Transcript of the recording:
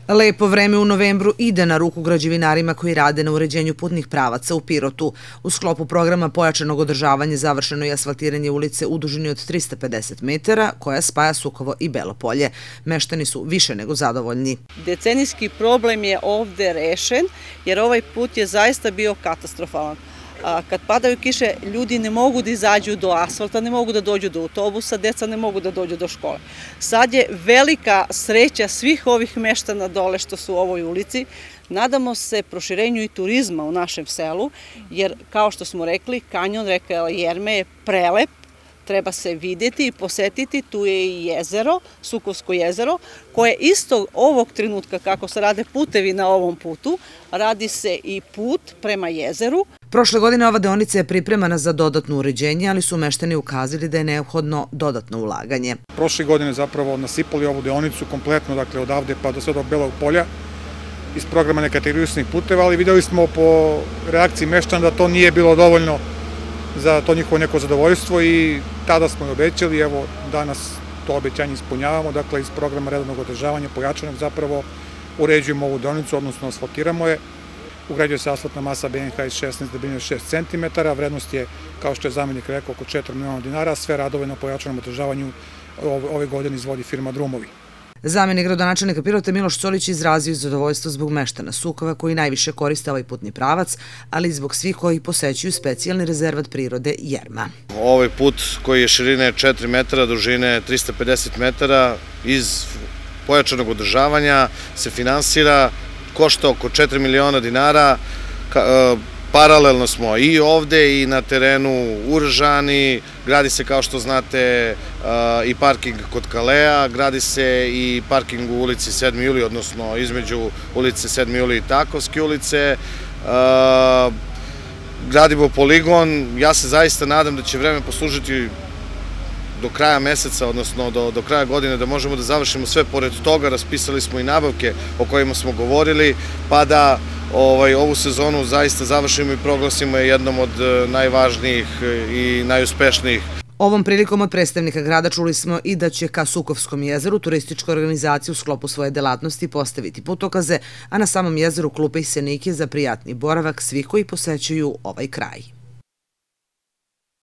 Lepo vreme u novembru ide na ruku građevinarima koji rade na uređenju putnih pravaca u Pirotu. U sklopu programa pojačanog održavanja završeno je asfaltiranje ulice u dužini od 350 metara koja spaja Sukovo i Belo Polje. Meštani su više nego zadovoljni. Decenijski problem je ovde rešen jer ovaj put je zaista bio katastrofalan. Kad padaju kiše, ljudi ne mogu da izađu do asfalta, ne mogu da dođu do autobusa, deca ne mogu da dođu do škole. Sad je velika sreća svih ovih meštana dole što su u ovoj ulici. Nadamo se proširenju i turizma u našem selu, jer kao što smo rekli, kanjon reke Jerme je prelep, treba se vidjeti i posetiti, tu je i jezero, Sukovsko jezero, koje isto ovog trenutka, kako se rade putevi na ovom putu, radi se i put prema jezeru. Prošle godine ova deonica je pripremana za dodatno uređenje, ali su meštani ukazali da je neophodno dodatno ulaganje. Prošle godine zapravo nasipali ovu deonicu kompletno, dakle odavde pa do sve do Belog Polja, iz programa nekategorisanih puteva, ali videli smo po reakciji meštana da to nije bilo dovoljno za to njihovo neko zadovoljstvo i tada smo i obećali, evo danas to obećanje ispunjavamo, dakle iz programa redovnog održavanja pojačanog zapravo uređujemo ovu deonicu, odnosno asfaltiramo je. Ugrađuje se asfaltna masa BNH iz 16 debljine 6 cm, vrednost je, kao što je zamenik rekao, oko 4 miliona dinara, sve radove na pojačanom održavanju ove godine izvodi firma Drumovi. Zamenik gradonačelnika Pirota Miloš Colić izrazio zadovoljstvo zbog meštana Sukova koji najviše koriste ovaj putni pravac, ali i zbog svih koji posećuju specijalni rezervat prirode Jerma. Ovaj put koji je širine 4 metara, dužine 350 metara, iz pojačanog održavanja se finansira, košta oko 4 miliona dinara. Paralelno smo i ovde i na terenu u Ržani, gradi se kao što znate i parking kod Kalea, gradi se i parking u ulici 7. juli, odnosno između ulice 7. juli i Takovske ulice. Gradimo poligon, ja se zaista nadam da će vreme poslužiti do kraja meseca, odnosno do kraja godine da možemo da završimo sve. Pored toga raspisali smo i nabavke o kojima smo govorili, pa da ovu sezonu zaista završimo i proglasimo je jednom od najvažnijih i najuspešnijih. Ovom prilikom od predstavnika grada čuli smo i da će ka Sukovskom jezeru turistička organizacija u sklopu svoje delatnosti postaviti putokaze, a na samom jezeru klupe i senike za prijatni boravak svih koji posećuju ovaj kraj.